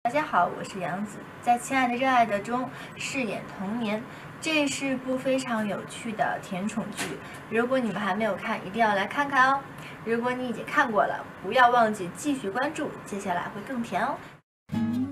大家好，我是杨子，在《亲爱的热爱的》中饰演童年。这是部非常有趣的甜宠剧，如果你们还没有看，一定要来看看哦。如果你已经看过了，不要忘记继续关注，接下来会更甜哦。